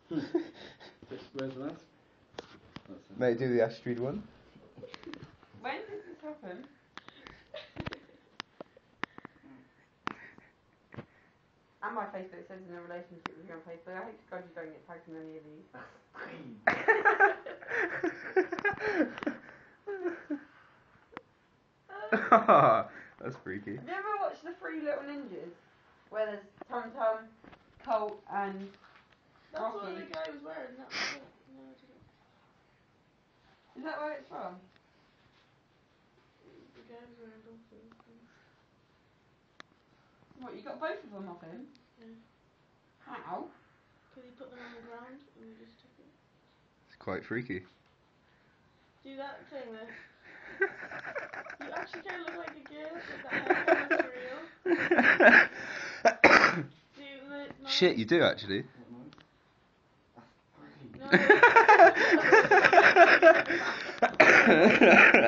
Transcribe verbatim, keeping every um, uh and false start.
Where's the last? Mate, do the Astrid one. When did this happen? And my Facebook says in a relationship with you on Facebook. I hope to God you don't get tagged in any of these. That's freaky. Have you ever watched The Three Little Ninjas? Where there's Tum Tum, Colt and That's Rocky. what the guy was wearing. That was it. No, I didn't. Is that where it's from? The guy was wearing both of them. What, you got both of them off him? Yeah. How? Because he put them on the ground and we just took it. It's quite freaky. Do that thing there. You actually kind of look like a girl with that hair material. Do the no. Shit, you do actually. No.